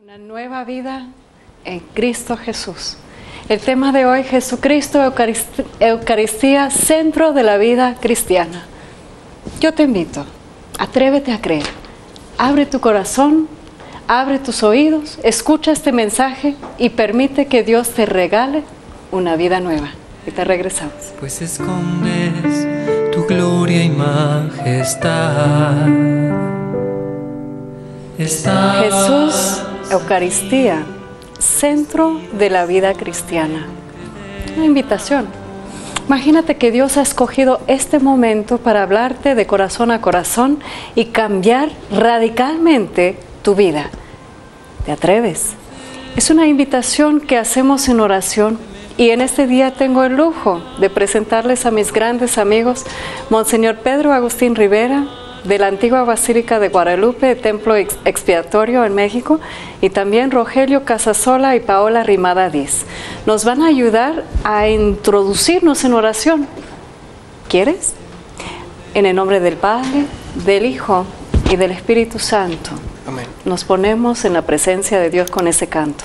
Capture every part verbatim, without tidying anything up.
Una nueva vida en Cristo Jesús. El tema de hoy, Jesucristo, Eucaristía, Eucaristía, centro de la vida cristiana. Yo te invito, atrévete a creer. Abre tu corazón, abre tus oídos, escucha este mensaje y permite que Dios te regale una vida nueva. Y te regresamos. Pues escondes tu gloria y majestad. Está Jesús, Eucaristía, centro de la vida cristiana. Una invitación. Imagínate que Dios ha escogido este momento para hablarte de corazón a corazón y cambiar radicalmente tu vida. ¿Te atreves? Es una invitación que hacemos en oración y en este día tengo el lujo de presentarles a mis grandes amigos, Monseñor Pedro Agustín Rivera, de la antigua Basílica de Guadalupe, Templo Expiatorio en México, y también Rogelio Casasola y Paola Rimada Diz. Nos van a ayudar a introducirnos en oración. ¿Quieres? En el nombre del Padre, del Hijo y del Espíritu Santo. Amén. Nos ponemos en la presencia de Dios con ese canto.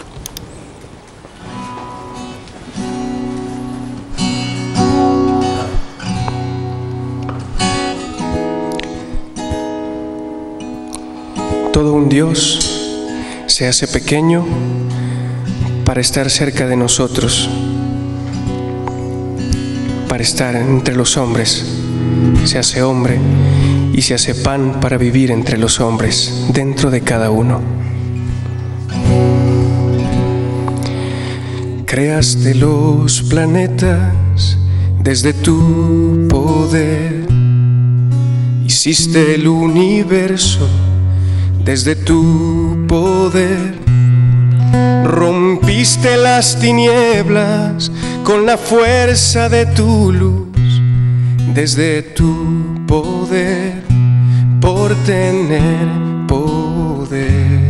Todo un Dios se hace pequeño para estar cerca de nosotros, para estar entre los hombres. Se hace hombre y se hace pan para vivir entre los hombres, dentro de cada uno. Creaste los planetas desde tu poder, hiciste el universo desde tu poder, rompiste las tinieblas con la fuerza de tu luz, desde tu poder, por tener poder.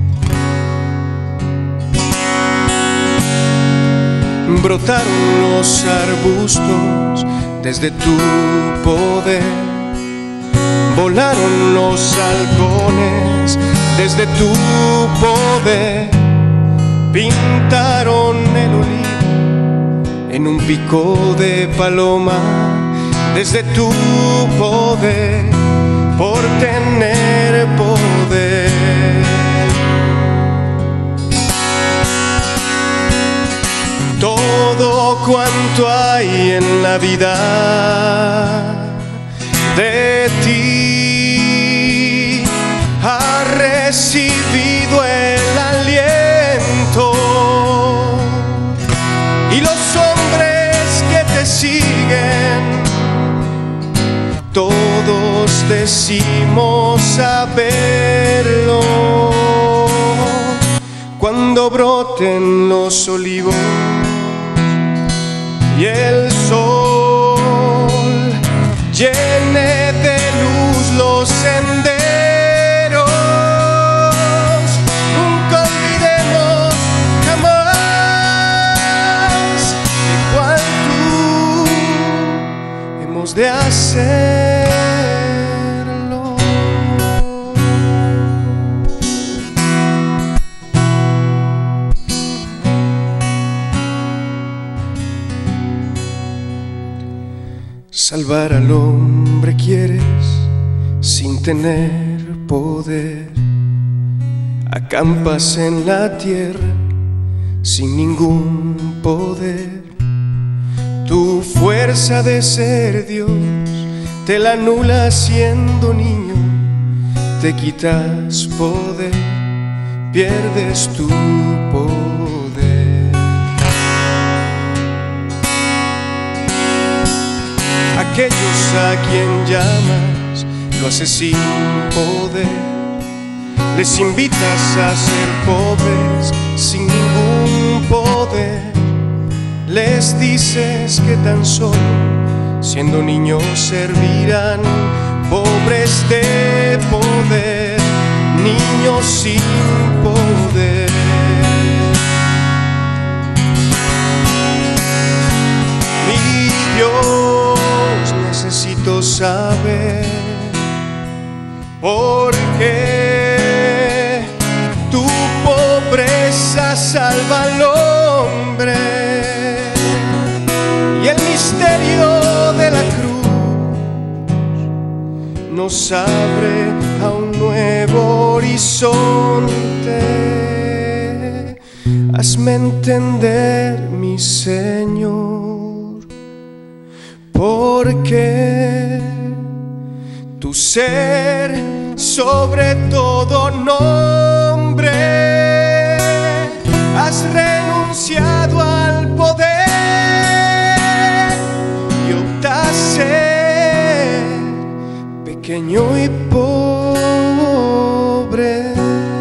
Brotaron los arbustos desde tu poder, volaron los halcones desde tu poder, pintaron el olivo en un pico de paloma desde tu poder, por tener poder. Todo cuanto hay en la vida de ti ha recibido el aliento, y los hombres que te siguen, todos decimos saberlo. Cuando broten los olivos y el sol llene de luz los senderos, nunca olvidemos jamás igual tú hemos de hacerlo. Salvar al hombre quieres sin tener poder, acampas en la tierra sin ningún poder. Tu fuerza de ser Dios te la anulas siendo niño, te quitas poder, pierdes tu poder. Aquellos a quien llamas lo haces sin poder, les invitas a ser pobres sin ningún poder, les dices que tan solo siendo niños servirán, pobres de poder, niños sin poder. Mi Dios, necesito saber por qué tu poder pobreza salva al hombre y el misterio de la cruz nos abre a un nuevo horizonte. Hazme entender, mi Señor, porque tu ser sobre todo nombre, has renunciado al poder y optas a ser pequeño y pobre.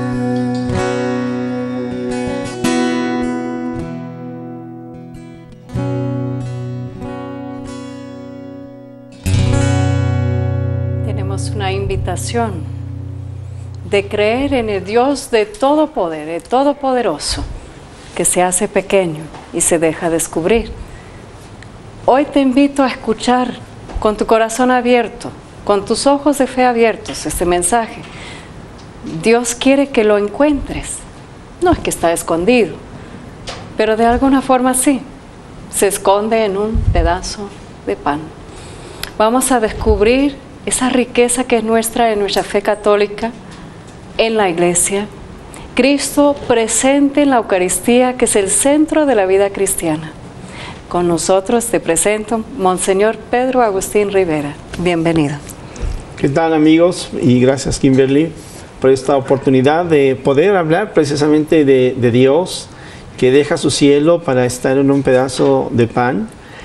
Tenemos una invitación de creer en el Dios de todo poder, el todopoderoso, que se hace pequeño y se deja descubrir. Hoy te invito a escuchar con tu corazón abierto, con tus ojos de fe abiertos, este mensaje. Dios quiere que lo encuentres. No es que está escondido, pero de alguna forma sí, se esconde en un pedazo de pan. Vamos a descubrir esa riqueza que es nuestra en nuestra fe católica, en la iglesia, Cristo presente en la Eucaristía, que es el centro de la vida cristiana. Con nosotros te presento Monseñor Pedro Agustín Rivera. Bienvenido. ¿Qué tal, amigos? Y gracias, Kimberly, por esta oportunidad de poder hablar precisamente de, de Dios, que deja su cielo para estar en un pedazo de pan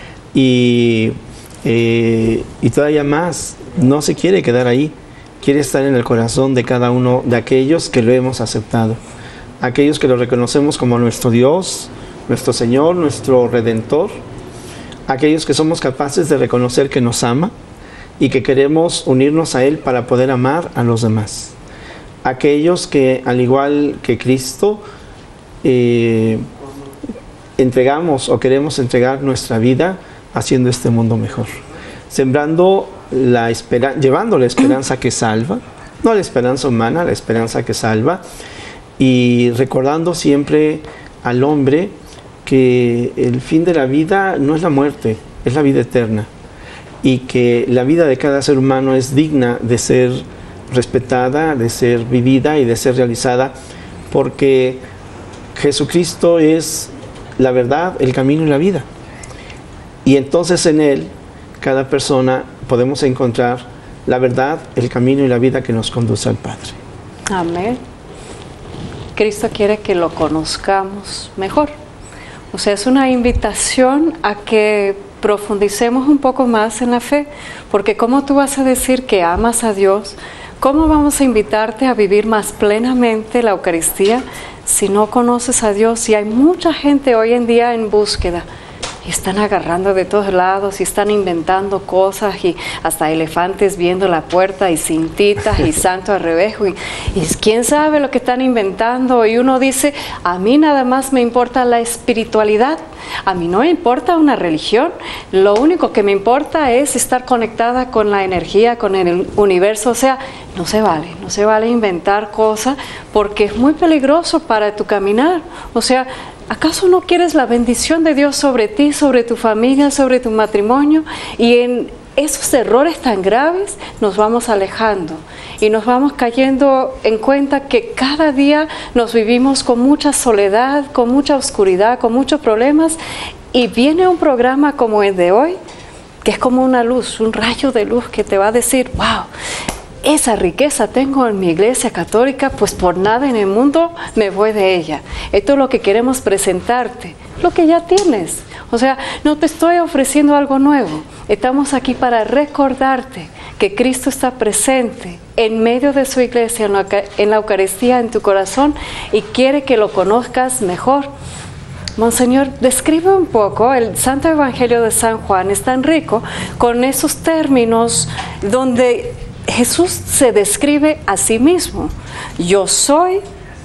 y, eh, y todavía más, no se quiere quedar ahí. Quiere estar en el corazón de cada uno de aquellos que lo hemos aceptado, aquellos que lo reconocemos como nuestro Dios, nuestro Señor, nuestro Redentor, aquellos que somos capaces de reconocer que nos ama y que queremos unirnos a Él para poder amar a los demás, aquellos que, al igual que Cristo, eh, entregamos o queremos entregar nuestra vida haciendo este mundo mejor, sembrando la esperanza, llevando la esperanza que salva, no la esperanza humana, la esperanza que salva, y recordando siempre al hombre que el fin de la vida no es la muerte, es la vida eterna, y que la vida de cada ser humano es digna de ser respetada, de ser vivida y de ser realizada, porque Jesucristo es la verdad, el camino y la vida, y entonces en Él cada persona podemos encontrar la verdad, el camino y la vida que nos conduce al Padre. Amén. Cristo quiere que lo conozcamos mejor. O sea, es una invitación a que profundicemos un poco más en la fe, porque ¿cómo tú vas a decir que amas a Dios? ¿Cómo vamos a invitarte a vivir más plenamente la Eucaristía si no conoces a Dios? Y hay mucha gente hoy en día en búsqueda. Y están agarrando de todos lados y están inventando cosas y hasta elefantes viendo la puerta y cintitas y santo al revés. Y, y quién sabe lo que están inventando. Y uno dice, a mí nada más me importa la espiritualidad. A mí no me importa una religión. Lo único que me importa es estar conectada con la energía, con el universo. O sea, no se vale, no se vale inventar cosas porque es muy peligroso para tu caminar. O sea, ¿acaso no quieres la bendición de Dios sobre ti, sobre tu familia, sobre tu matrimonio? Y en esos errores tan graves nos vamos alejando y nos vamos cayendo en cuenta que cada día nos vivimos con mucha soledad, con mucha oscuridad, con muchos problemas, y viene un programa como el de hoy, que es como una luz, un rayo de luz que te va a decir, wow, esa riqueza tengo en mi iglesia católica, pues por nada en el mundo me voy de ella. Esto es lo que queremos presentarte, lo que ya tienes. O sea, no te estoy ofreciendo algo nuevo. Estamos aquí para recordarte que Cristo está presente en medio de su iglesia, en la Eucaristía, en tu corazón, y quiere que lo conozcas mejor. Monseñor, describe un poco, el Santo Evangelio de San Juan es tan rico con esos términos donde Jesús se describe a sí mismo. Yo soy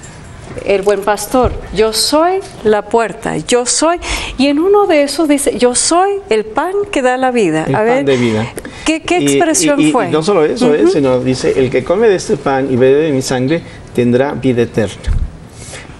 el buen pastor, yo soy la puerta, yo soy, y en uno de esos dice, yo soy el pan que da la vida. El a pan ver, de vida. ¿Qué, qué Y- expresión y, y, fue? Y no solo eso, Uh-huh. eh, sino dice, el que come de este pan y bebe de mi sangre tendrá vida eterna.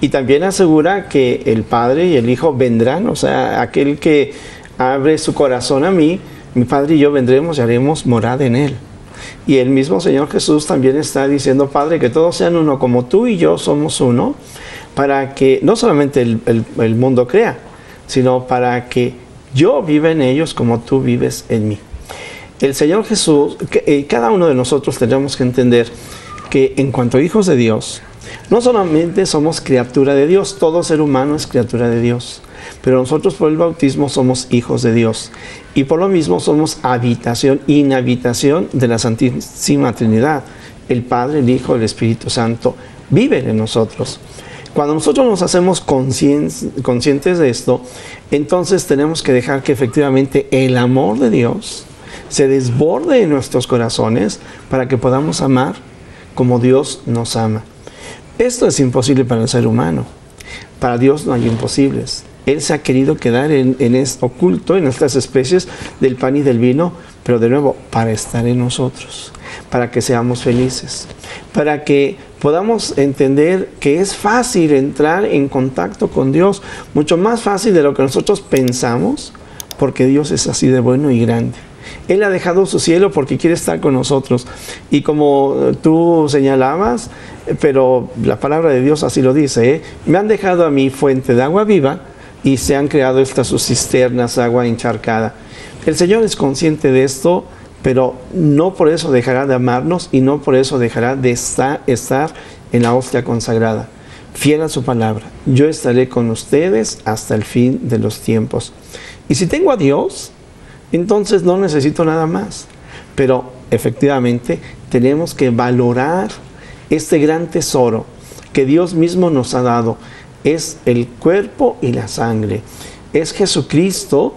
Y también asegura que el Padre y el Hijo vendrán, o sea, aquel que abre su corazón a mí, mi Padre y yo vendremos y haremos morada en él. Y el mismo Señor Jesús también está diciendo, Padre, que todos sean uno como tú y yo somos uno, para que no solamente el, el, el mundo crea, sino para que yo viva en ellos como tú vives en mí. El Señor Jesús, que, eh, cada uno de nosotros tenemos que entender que en cuanto a hijos de Dios, no solamente somos criatura de Dios, todo ser humano es criatura de Dios, pero nosotros por el bautismo somos hijos de Dios y por lo mismo somos habitación, inhabitación de la Santísima Trinidad. El Padre, el Hijo, el Espíritu Santo viven en nosotros. Cuando nosotros nos hacemos conscientes de esto, entonces tenemos que dejar que efectivamente el amor de Dios se desborde en nuestros corazones para que podamos amar como Dios nos ama. Esto es imposible para el ser humano. Para Dios no hay imposibles. Él se ha querido quedar en, en es, oculto en estas especies del pan y del vino, pero de nuevo, para estar en nosotros, para que seamos felices, para que podamos entender que es fácil entrar en contacto con Dios, mucho más fácil de lo que nosotros pensamos, porque Dios es así de bueno y grande. Él ha dejado su cielo porque quiere estar con nosotros. Y como tú señalabas, pero la palabra de Dios así lo dice, ¿eh? Me han dejado a mí fuente de agua viva y se han creado estas sus cisternas, agua encharcada. El Señor es consciente de esto, pero no por eso dejará de amarnos y no por eso dejará de estar, estar en la hostia consagrada. Fiel a su palabra, yo estaré con ustedes hasta el fin de los tiempos. Y si tengo a Dios, entonces no necesito nada más. Pero efectivamente tenemos que valorar este gran tesoro que Dios mismo nos ha dado. Es el cuerpo y la sangre. Es Jesucristo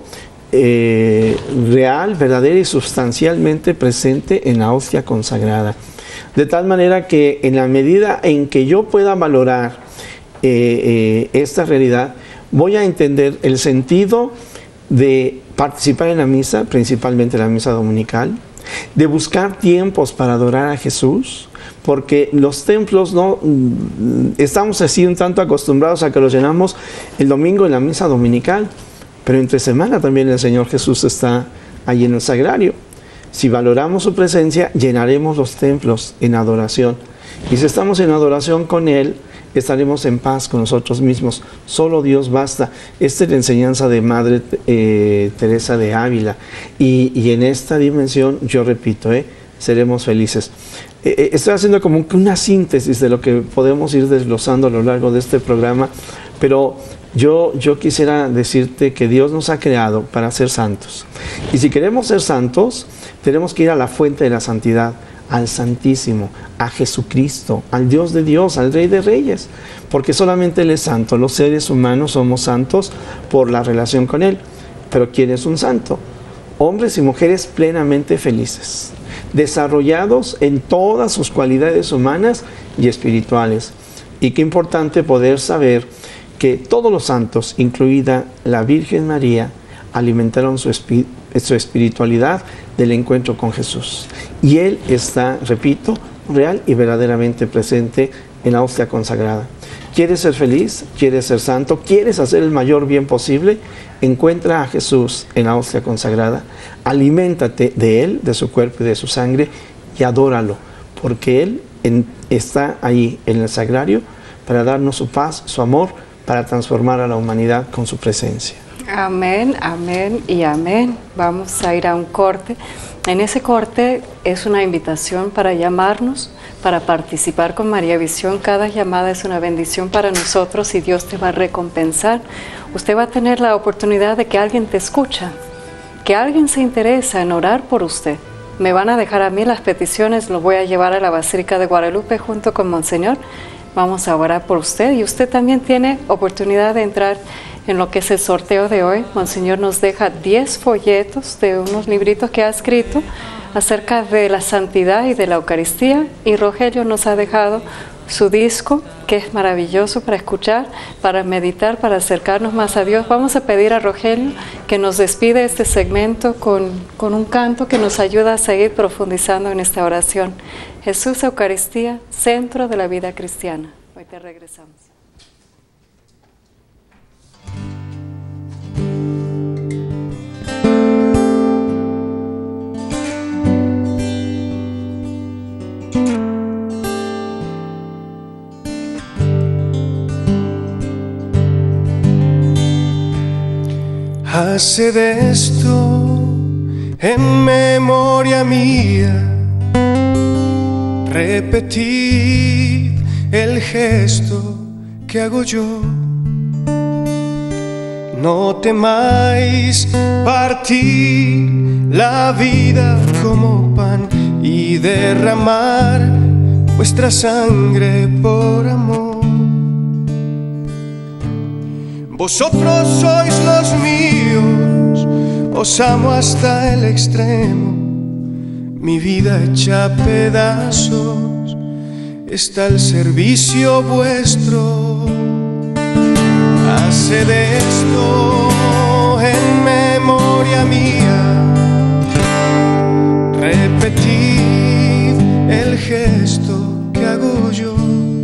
eh, real, verdadero y sustancialmente presente en la hostia consagrada. De tal manera que en la medida en que yo pueda valorar eh, eh, esta realidad, voy a entender el sentido de participar en la misa, principalmente la misa dominical, de buscar tiempos para adorar a Jesús, porque los templos no estamos así un tanto acostumbrados a que los llenamos el domingo en la misa dominical, pero entre semana también el Señor Jesús está allí en el sagrario. Si valoramos su presencia, llenaremos los templos en adoración, y si estamos en adoración con Él, estaremos en paz con nosotros mismos. Solo Dios basta. Esta es la enseñanza de Madre eh, Teresa de Ávila. Y, y en esta dimensión, yo repito, eh, seremos felices. Eh, estoy haciendo como que una síntesis de lo que podemos ir desglosando a lo largo de este programa, pero yo, yo quisiera decirte que Dios nos ha creado para ser santos. Y si queremos ser santos, tenemos que ir a la fuente de la santidad, al Santísimo, a Jesucristo, al Dios de Dios, al Rey de Reyes, porque solamente Él es santo. Los seres humanos somos santos por la relación con Él. Pero ¿quién es un santo? Hombres y mujeres plenamente felices, desarrollados en todas sus cualidades humanas y espirituales. Y qué importante poder saber que todos los santos, incluida la Virgen María, alimentaron su, espi- su espiritualidad del encuentro con Jesús. Y Él está, repito, real y verdaderamente presente en la hostia consagrada. ¿Quieres ser feliz? ¿Quieres ser santo? ¿Quieres hacer el mayor bien posible? Encuentra a Jesús en la hostia consagrada. Aliméntate de Él, de su cuerpo y de su sangre, y adóralo, porque Él en, está ahí en el sagrario para darnos su paz, su amor, para transformar a la humanidad con su presencia. Amén, amén y amén. Vamos a ir a un corte. En ese corte es una invitación para llamarnos, para participar con María Visión. Cada llamada es una bendición para nosotros y Dios te va a recompensar. Usted va a tener la oportunidad de que alguien te escucha, que alguien se interesa en orar por usted. Me van a dejar a mí las peticiones, los voy a llevar a la Basílica de Guadalupe junto con Monseñor. Vamos a orar por usted y usted también tiene oportunidad de entrar en lo que es el sorteo de hoy. Monseñor nos deja diez folletos de unos libritos que ha escrito acerca de la santidad y de la Eucaristía, y Rogelio nos ha dejado su disco, que es maravilloso para escuchar, para meditar, para acercarnos más a Dios. Vamos a pedir a Rogelio que nos despide este segmento con, con un canto que nos ayuda a seguir profundizando en esta oración. Jesús, Eucaristía, centro de la vida cristiana. Hoy te regresamos. Haced esto en memoria mía. Repetid el gesto que hago yo. No temáis partir la vida como pan y derramar vuestra sangre por amor. Vosotros sois los míos, os amo hasta el extremo. Mi vida hecha pedazos está al servicio vuestro. Haced esto en memoria mía. Repetid el gesto que hago yo.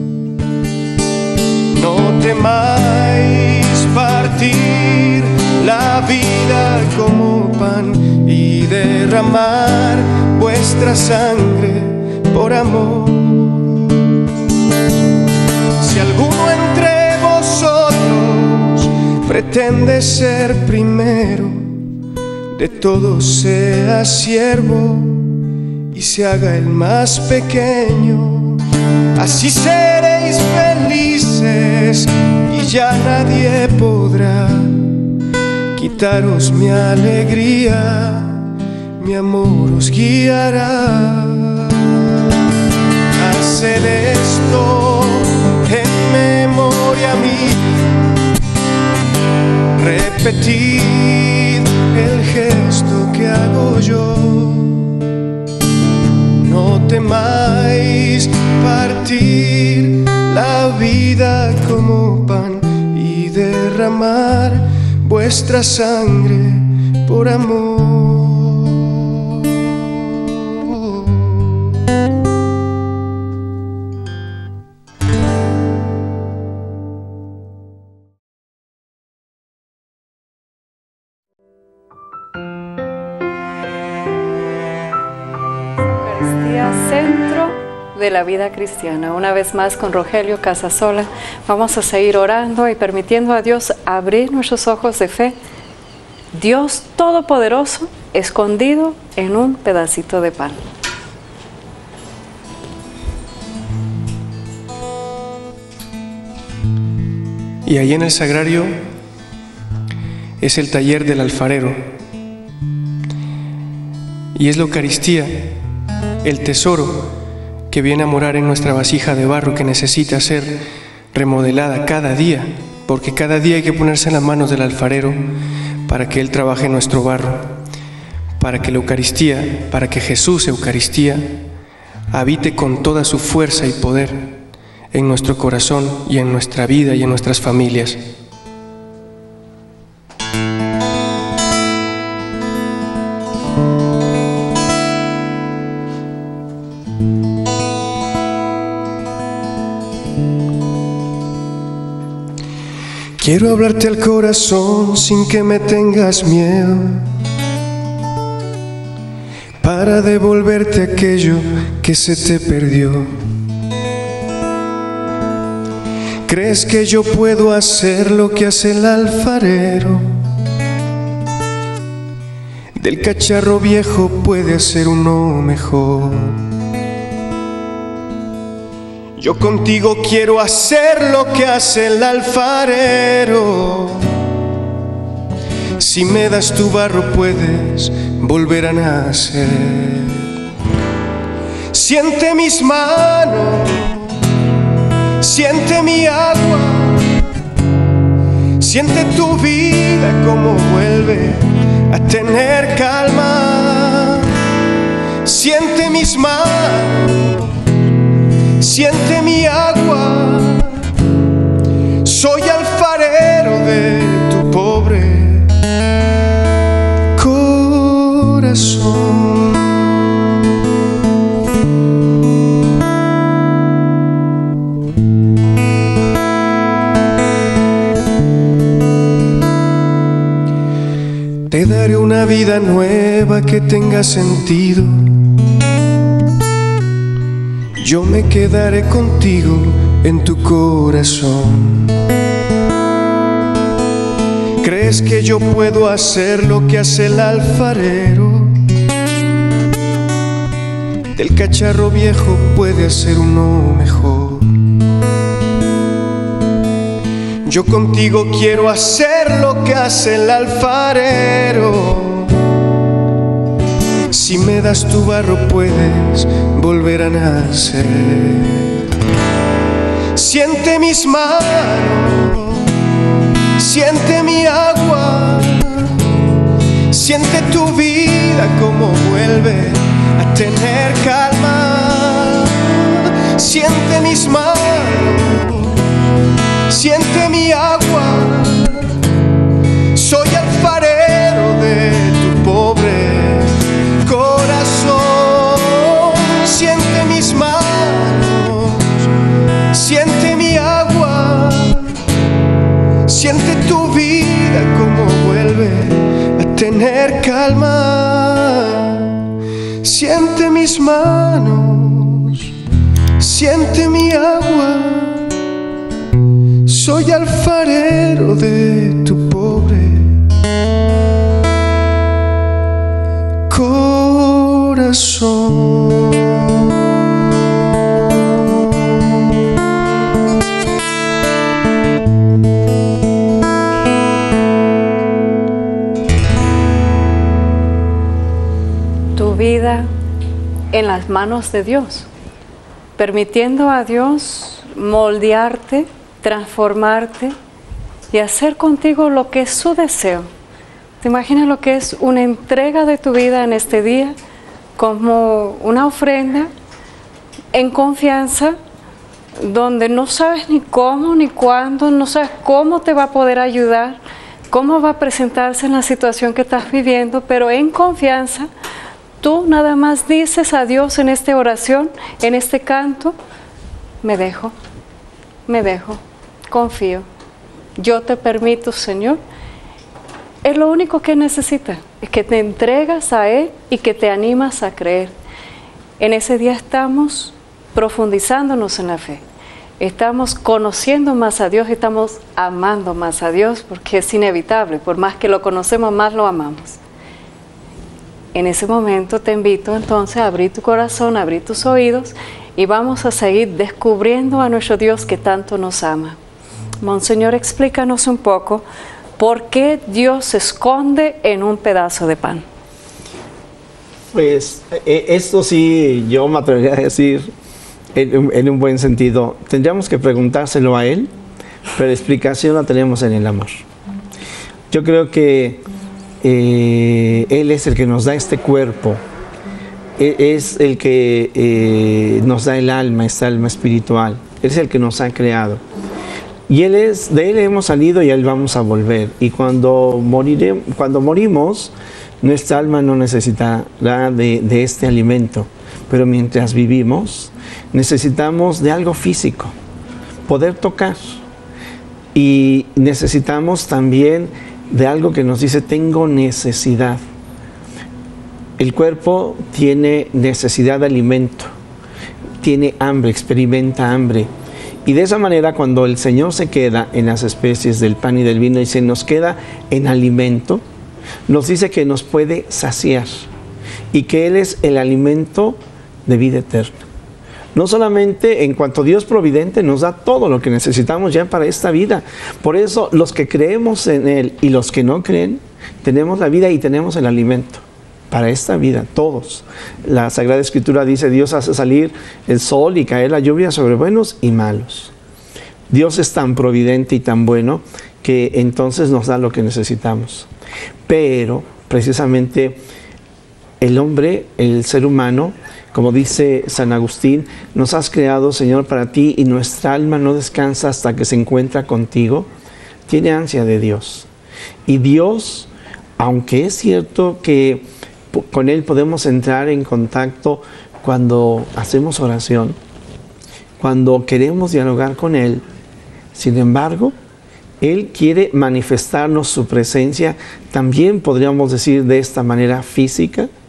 No temáis partir la vida como pan y derramar vuestra sangre por amor. Si alguno entre vosotros pretende ser primero, de todos sea siervo y se haga el más pequeño. Así seréis felices y ya nadie podrá quitaros mi alegría, mi amor os guiará. Haced esto en memoria mía. Repetid el gesto que hago yo. No temáis partir la vida como pan y derramar vuestra sangre por amor. Eucaristía, centro de la vida cristiana. Una vez más con Rogelio Casasola vamos a seguir orando y permitiendo a Dios abrir nuestros ojos de fe. Dios Todopoderoso escondido en un pedacito de pan. Y allí en el sagrario es el taller del alfarero. Y es la Eucaristía, el tesoro que viene a morar en nuestra vasija de barro, que necesita ser remodelada cada día, porque cada día hay que ponerse en las manos del alfarero para que Él trabaje en nuestro barro, para que la Eucaristía, para que Jesús, Eucaristía, habite con toda su fuerza y poder en nuestro corazón y en nuestra vida y en nuestras familias. Quiero hablarte al corazón sin que me tengas miedo, para devolverte aquello que se te perdió. ¿Crees que yo puedo hacer lo que hace el alfarero? Del cacharro viejo puede hacer uno mejor. Yo contigo quiero hacer lo que hace el alfarero. Si me das tu barro puedes volver a nacer. Siente mis manos, siente mi agua, siente tu vida como vuelve a tener calma. Siente mis manos, siente mi agua, soy alfarero de tu pobre corazón. Te daré una vida nueva que tenga sentido. Yo me quedaré contigo en tu corazón. Creeré crees que yo puedo hacer lo que hace el alfarero? Del cacharro viejo puede hacer uno mejor. Yo contigo quiero hacer lo que hace el alfarero. Si me das tu barro puedes volver a nacer. Siente mis manos, siente mi agua, siente tu vida como vuelve a tener calma. Siente mis manos, siente mi agua. Soy alfarero de tu pobre corazón. Siente mis manos, siente mi agua, siente tu vida como vuelve a tener calma. Siente mis manos, siente mi agua. Soy alfarero de tu pobre corazón. Tu vida en las manos de Dios, permitiendo a Dios moldearte, transformarte y hacer contigo lo que es su deseo. ¿Te imaginas lo que es una entrega de tu vida en este día? Como una ofrenda en confianza, donde no sabes ni cómo ni cuándo, no sabes cómo te va a poder ayudar, cómo va a presentarse en la situación que estás viviendo, pero en confianza, tú nada más dices a Dios en esta oración, en este canto: me dejo, me dejo, confío, yo te permito, Señor. Es lo único que necesitas, es que te entregas a Él y que te animas a creer. En ese día estamos profundizándonos en la fe, estamos conociendo más a Dios, estamos amando más a Dios, porque es inevitable, por más que lo conocemos, más lo amamos. En ese momento te invito entonces a abrir tu corazón, a abrir tus oídos, y vamos a seguir descubriendo a nuestro Dios que tanto nos ama. Monseñor, explícanos un poco por qué Dios se esconde en un pedazo de pan. Pues esto sí, yo me atrevería a decir en, en un buen sentido. Tendríamos que preguntárselo a Él, pero la explicación la tenemos en el amor. Yo creo que eh, Él es el que nos da este cuerpo, es el que eh, nos da el alma, esta alma espiritual. Él es el que nos ha creado. Y él es, de Él hemos salido y a Él vamos a volver. Y cuando, moriré, cuando morimos, nuestra alma no necesitará de, de este alimento. Pero mientras vivimos, necesitamos de algo físico, poder tocar. Y necesitamos también de algo que nos dice: tengo necesidad. El cuerpo tiene necesidad de alimento, tiene hambre, experimenta hambre. Y de esa manera, cuando el Señor se queda en las especies del pan y del vino y se nos queda en alimento, nos dice que nos puede saciar y que Él es el alimento de vida eterna. No solamente en cuanto Dios providente nos da todo lo que necesitamos ya para esta vida. Por eso los que creemos en Él y los que no creen, tenemos la vida y tenemos el alimento para esta vida, todos. La Sagrada Escritura dice: Dios hace salir el sol y caer la lluvia sobre buenos y malos. Dios es tan providente y tan bueno que entonces nos da lo que necesitamos. Pero precisamente el hombre, el ser humano, como dice San Agustín: nos has creado, Señor, para ti, y nuestra alma no descansa hasta que se encuentra contigo. Tiene ansia de Dios. Y Dios, aunque es cierto que con Él podemos entrar en contacto cuando hacemos oración, cuando queremos dialogar con Él, sin embargo, Él quiere manifestarnos su presencia, también podríamos decir de esta manera física,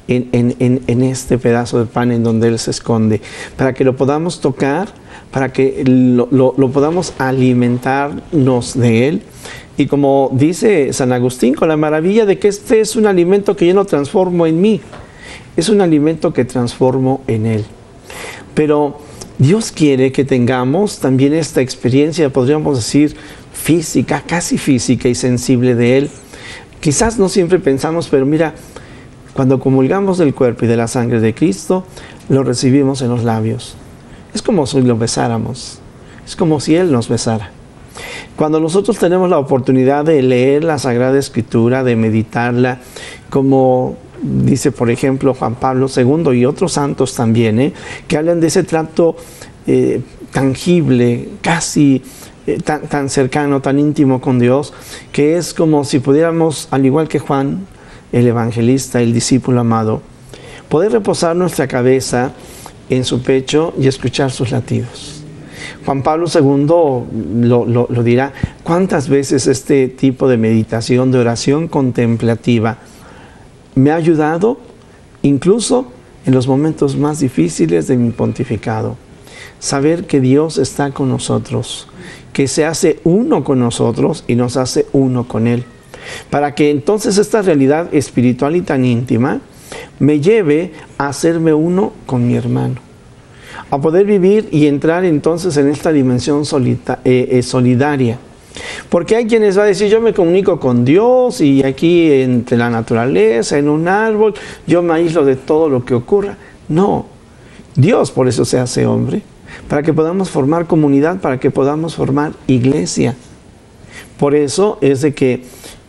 en, en, en, en este pedazo de pan en donde Él se esconde, para que lo podamos tocar, para que lo, lo, lo podamos alimentarnos de Él. Y como dice San Agustín, con la maravilla de que este es un alimento que yo no transformo en mí, es un alimento que transformo en Él. Pero Dios quiere que tengamos también esta experiencia, podríamos decir, física, casi física y sensible de Él. Quizás no siempre pensamos, pero mira, cuando comulgamos del cuerpo y de la sangre de Cristo, lo recibimos en los labios. Es como si lo besáramos, es como si Él nos besara. Cuando nosotros tenemos la oportunidad de leer la Sagrada Escritura, de meditarla, como dice por ejemplo Juan Pablo segundo y otros santos también, ¿eh? que hablan de ese trato eh, tangible, casi eh, tan, tan cercano, tan íntimo con Dios, que es como si pudiéramos, al igual que Juan, el evangelista, el discípulo amado, poder reposar nuestra cabeza en su pecho y escuchar sus latidos. Juan Pablo segundo lo, lo, lo dirá, ¿cuántas veces este tipo de meditación, de oración contemplativa, me ha ayudado incluso en los momentos más difíciles de mi pontificado? Saber que Dios está con nosotros, que se hace uno con nosotros y nos hace uno con Él. Para que entonces esta realidad espiritual y tan íntima me lleve a hacerme uno con mi hermano, a poder vivir y entrar entonces en esta dimensión solita, eh, eh, solidaria. Porque hay quienes van a decir, yo me comunico con Dios y aquí entre la naturaleza, en un árbol, yo me aíslo de todo lo que ocurra. No, Dios por eso se hace hombre, para que podamos formar comunidad, para que podamos formar iglesia. Por eso es de que,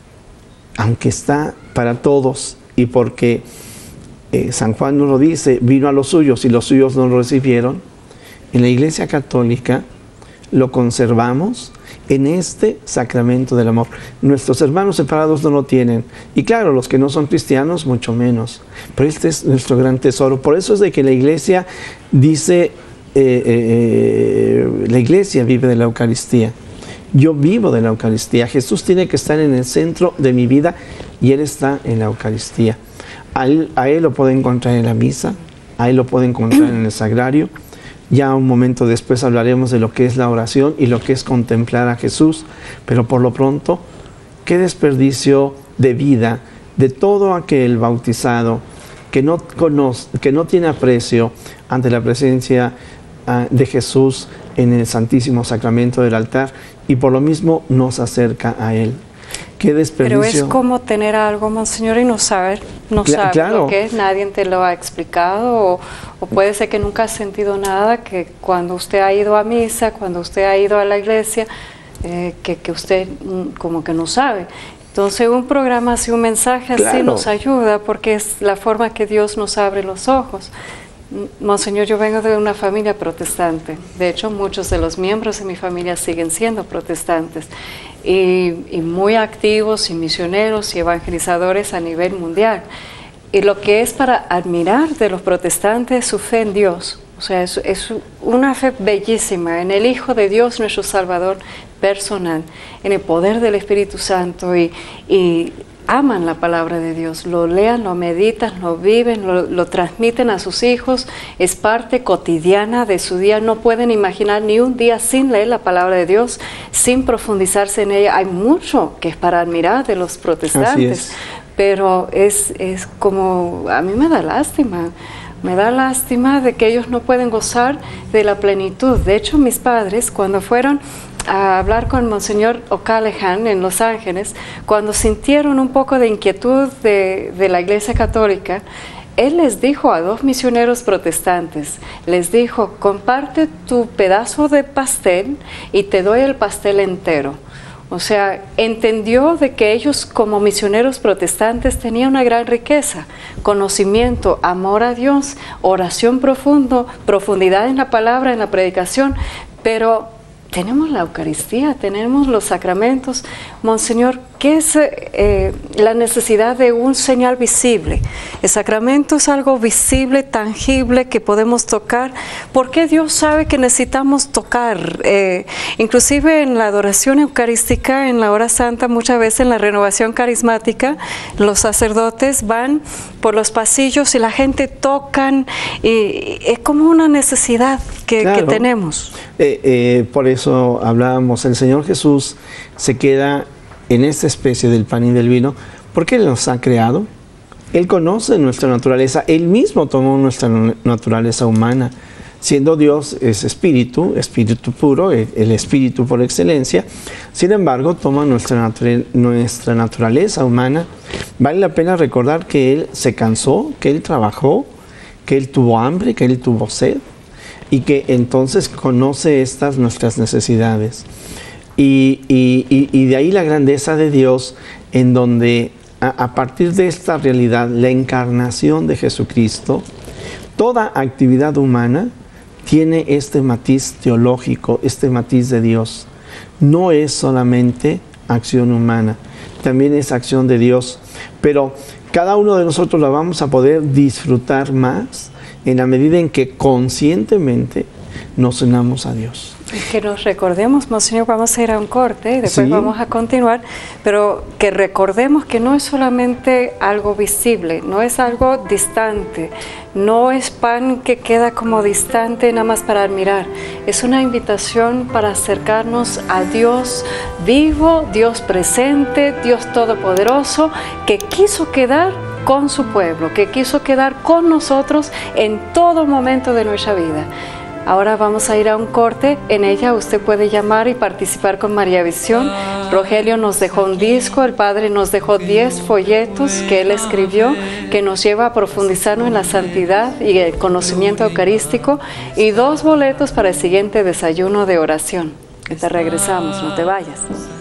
aunque está para todos y porque eh, San Juan nos lo dice, vino a los suyos y los suyos no lo recibieron, en la Iglesia Católica lo conservamos en este sacramento del amor. Nuestros hermanos separados no lo tienen. Y claro, los que no son cristianos, mucho menos. Pero este es nuestro gran tesoro. Por eso es de que la Iglesia dice, eh, eh, la Iglesia vive de la Eucaristía. Yo vivo de la Eucaristía. Jesús tiene que estar en el centro de mi vida y Él está en la Eucaristía. A Él, a él lo puedo encontrar en la misa, a Él lo puedo encontrar en el sagrario. Ya un momento después hablaremos de lo que es la oración y lo que es contemplar a Jesús, pero por lo pronto, qué desperdicio de vida de todo aquel bautizado que no conoce, que no tiene aprecio ante la presencia uh, de Jesús en el Santísimo Sacramento del altar y por lo mismo nos acerca a Él. Qué desperdicio. Pero es como tener algo, Monseñor, y no saber, no Cla saber claro. lo que es, nadie te lo ha explicado, o, o puede ser que nunca has sentido nada, que cuando usted ha ido a misa, cuando usted ha ido a la iglesia, eh, que, que usted mm, como que no sabe. Entonces un programa así, un mensaje así Claro. nos ayuda, porque es la forma que Dios nos abre los ojos. Monseñor, yo vengo de una familia protestante. De hecho, muchos de los miembros de mi familia siguen siendo protestantes y, y muy activos y misioneros y evangelizadores a nivel mundial. Y lo que es para admirar de los protestantes es su fe en Dios. O sea, es, es una fe bellísima en el Hijo de Dios, nuestro Salvador personal, en el poder del Espíritu Santo y, y aman la palabra de Dios, lo lean, lo meditan, lo viven, lo, lo transmiten a sus hijos, es parte cotidiana de su día. No pueden imaginar ni un día sin leer la palabra de Dios, sin profundizarse en ella. Hay mucho que es para admirar de los protestantes, pero es, es como, a mí me da lástima, me da lástima de que ellos no pueden gozar de la plenitud. De hecho, mis padres, cuando fueron a hablar con Monseñor O'Callaghan en Los Ángeles, cuando sintieron un poco de inquietud de, de la Iglesia Católica, él les dijo a dos misioneros protestantes, les dijo, comparte tu pedazo de pastel y te doy el pastel entero. O sea, entendió de que ellos como misioneros protestantes tenían una gran riqueza, conocimiento, amor a Dios, oración profundo, profundidad en la palabra, en la predicación, pero tenemos la Eucaristía, tenemos los sacramentos. Monseñor, ¿qué es eh, la necesidad de un señal visible? El sacramento es algo visible, tangible, que podemos tocar. ¿Por qué Dios sabe que necesitamos tocar? Eh, inclusive en la adoración eucarística, en la hora santa, muchas veces en la renovación carismática, los sacerdotes van por los pasillos y la gente tocan, y es como una necesidad que, claro. que tenemos. Eh, eh, por eso hablábamos, el Señor Jesús se queda en esta especie del pan y del vino, porque Él nos ha creado, Él conoce nuestra naturaleza, Él mismo tomó nuestra naturaleza humana. Siendo Dios es espíritu, espíritu puro, el, el espíritu por excelencia. Sin embargo, toma nuestra, natura, nuestra naturaleza humana. Vale la pena recordar que Él se cansó, que Él trabajó, que Él tuvo hambre, que Él tuvo sed, y que entonces conoce estas nuestras necesidades. Y, y, y, y de ahí la grandeza de Dios, en donde a, a partir de esta realidad, la encarnación de Jesucristo, toda actividad humana tiene este matiz teológico, este matiz de Dios. No es solamente acción humana, también es acción de Dios. Pero cada uno de nosotros la vamos a poder disfrutar más en la medida en que conscientemente nos unamos a Dios. Que nos recordemos, Monseñor, vamos a ir a un corte y después sí. vamos a continuar, pero que recordemos que no es solamente algo visible, no es algo distante, no es pan que queda como distante nada más para admirar, es una invitación para acercarnos a Dios vivo, Dios presente, Dios todopoderoso, que quiso quedar con su pueblo, que quiso quedar con nosotros en todo momento de nuestra vida. Ahora vamos a ir a un corte. En ella usted puede llamar y participar con María Visión. Rogelio nos dejó un disco, el Padre nos dejó diez folletos que él escribió, que nos lleva a profundizarnos en la santidad y el conocimiento eucarístico, y dos boletos para el siguiente desayuno de oración. Te regresamos, no te vayas.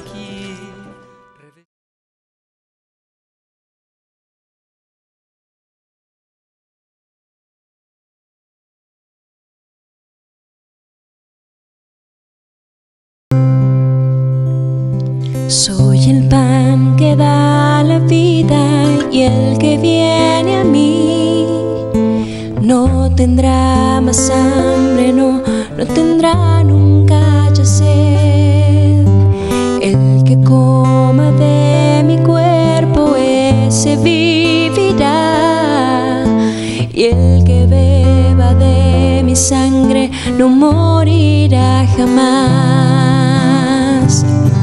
Soy el pan que da la vida, y el que viene a mí no tendrá más hambre, no, no tendrá nunca ya sed. El que coma de mi cuerpo, ese vivirá, y el que beba de mi sangre no morirá jamás.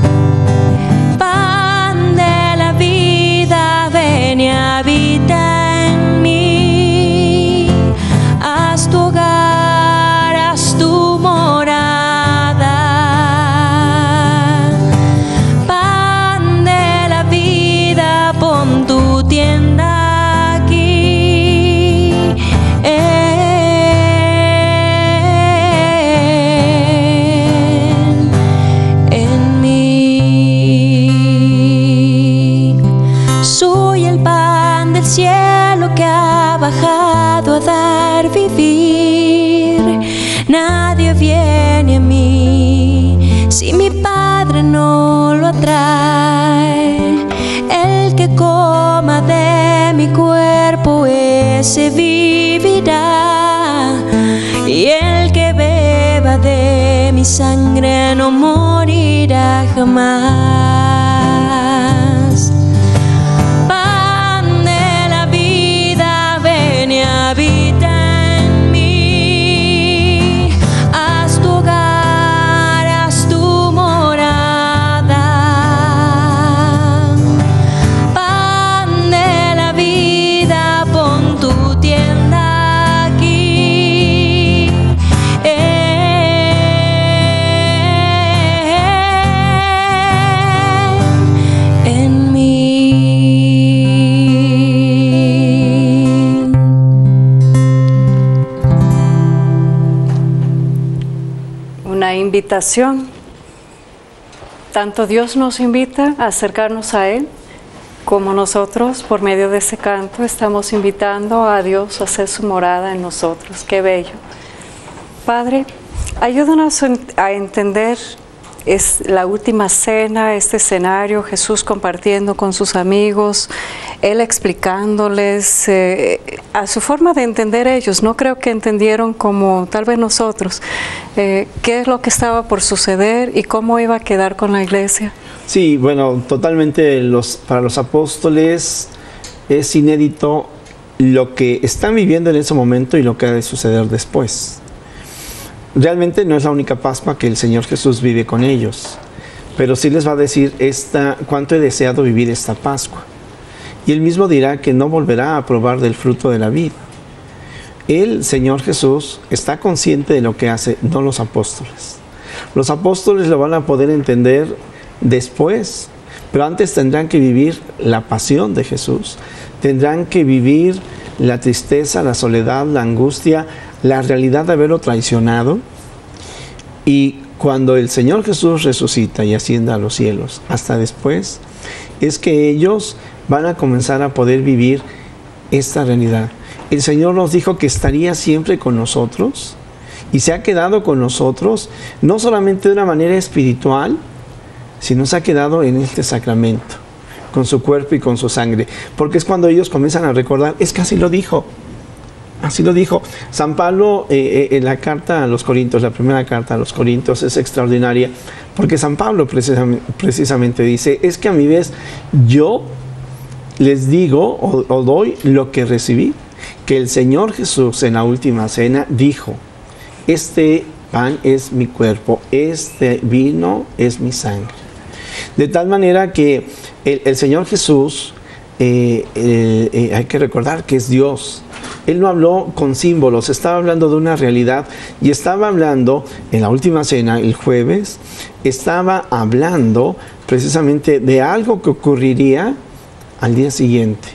Habita en mí, haz tu hogar, haz tu morada. Pan de la vida, pon tu tienda aquí. En, en mí. Soy el pan del cielo que ha bajado a dar vivir. Nadie viene a mí si mi Padre no lo atrae. El que coma de mi cuerpo, ese vivirá, y el que beba de mi sangre no morirá jamás. Habita en mí, haz tu hogar, haz tu morada. Pan de la vida, pon tu tienda aquí. En, en mí. Invitación. Tanto Dios nos invita a acercarnos a Él, como nosotros, por medio de ese canto, estamos invitando a Dios a hacer su morada en nosotros. ¡Qué bello! Padre, ayúdanos a entender es la última cena, este escenario, Jesús compartiendo con sus amigos, Él explicándoles eh, a su forma de entender ellos. No creo que entendieron como tal vez nosotros eh, qué es lo que estaba por suceder y cómo iba a quedar con la iglesia. Sí, bueno, totalmente los, para los apóstoles es inédito lo que están viviendo en ese momento y lo que ha de suceder después. Realmente no es la única Pascua que el Señor Jesús vive con ellos, pero sí les va a decir esta, cuánto he deseado vivir esta Pascua. Y Él mismo dirá que no volverá a probar del fruto de la vid. El Señor Jesús está consciente de lo que hace, no los apóstoles. Los apóstoles lo van a poder entender después, pero antes tendrán que vivir la pasión de Jesús, tendrán que vivir la tristeza, la soledad, la angustia, la realidad de haberlo traicionado. Y cuando el Señor Jesús resucita y asciende a los cielos, hasta después, es que ellos van a comenzar a poder vivir esta realidad. El Señor nos dijo que estaría siempre con nosotros y se ha quedado con nosotros, no solamente de una manera espiritual, sino se ha quedado en este sacramento, con su cuerpo y con su sangre, porque es cuando ellos comienzan a recordar, es que así lo dijo, así lo dijo. San Pablo eh, eh, en la carta a los Corintios, la primera carta a los Corintios es extraordinaria, porque San Pablo precisamente, precisamente dice, es que a mi vez yo les digo o, o doy lo que recibí, que el Señor Jesús en la última cena dijo, este pan es mi cuerpo, este vino es mi sangre. De tal manera que el, el Señor Jesús, eh, eh, eh, hay que recordar que es Dios. Él no habló con símbolos, estaba hablando de una realidad y estaba hablando en la última cena, el jueves, estaba hablando precisamente de algo que ocurriría al día siguiente.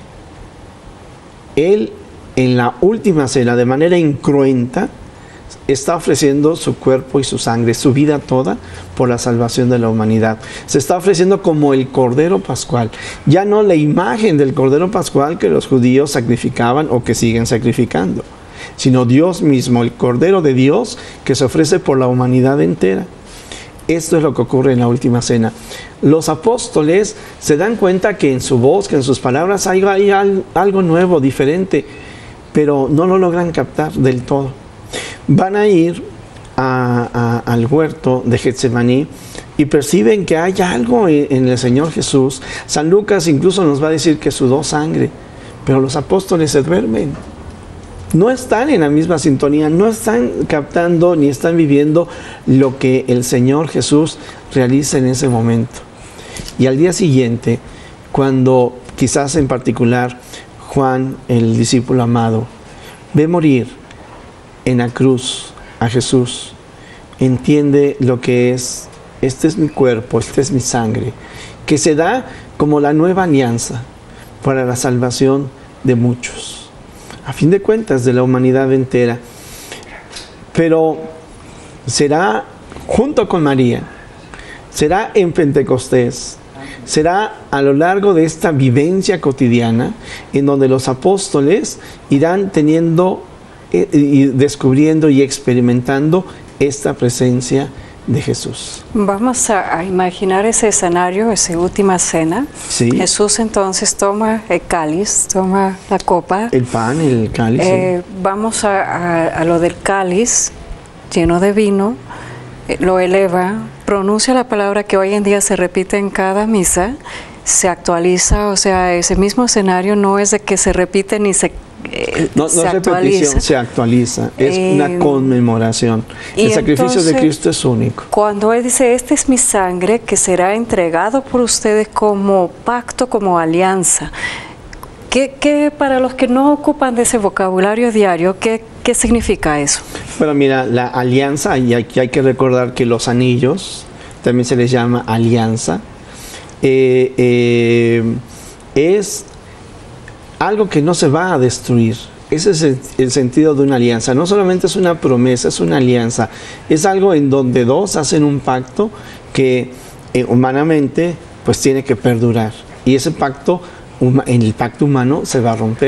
Él en la última cena, de manera incruenta, está ofreciendo su cuerpo y su sangre, su vida toda, por la salvación de la humanidad. Se está ofreciendo como el Cordero Pascual. Ya no la imagen del Cordero Pascual que los judíos sacrificaban o que siguen sacrificando, sino Dios mismo, el Cordero de Dios que se ofrece por la humanidad entera. Esto es lo que ocurre en la última cena. Los apóstoles se dan cuenta que en su voz, que en sus palabras hay, hay algo nuevo, diferente, pero no lo logran captar del todo. Van a ir a, a, al huerto de Getsemaní y perciben que hay algo en el Señor Jesús. San Lucas incluso nos va a decir que sudó sangre, pero los apóstoles se duermen. No están en la misma sintonía, no están captando ni están viviendo lo que el Señor Jesús realiza en ese momento. Y al día siguiente, cuando quizás en particular Juan, el discípulo amado, ve morir en la cruz a Jesús, entiende lo que es, este es mi cuerpo, este es mi sangre, que se da como la nueva alianza para la salvación de muchos, a fin de cuentas de la humanidad entera. Pero será junto con María, será en Pentecostés, será a lo largo de esta vivencia cotidiana en donde los apóstoles irán teniendo y descubriendo y experimentando esta presencia de Jesús. Vamos a, a imaginar ese escenario, esa última cena. Sí. Jesús entonces toma el cáliz, toma la copa. El pan, el cáliz. Eh, sí. Vamos a, a, a lo del cáliz lleno de vino, eh, lo eleva, pronuncia la palabra que hoy en día se repite en cada misa, se actualiza, o sea, ese mismo escenario no es de que se repite ni se Eh, no, no es repetición, se actualiza, es eh, una conmemoración. El sacrificio entonces, de Cristo es único. Cuando Él dice, esta es mi sangre que será entregado por ustedes como pacto, como alianza, ¿qué, qué para los que no ocupan de ese vocabulario diario, qué, qué significa eso? Bueno, mira, la alianza, y aquí hay que recordar que los anillos también se les llama alianza, eh, eh, es algo que no se va a destruir. Ese es el, el sentido de una alianza. No solamente es una promesa, es una alianza. Es algo en donde dos hacen un pacto que eh, humanamente pues tiene que perdurar. Y ese pacto, en el pacto humano, se va a romper.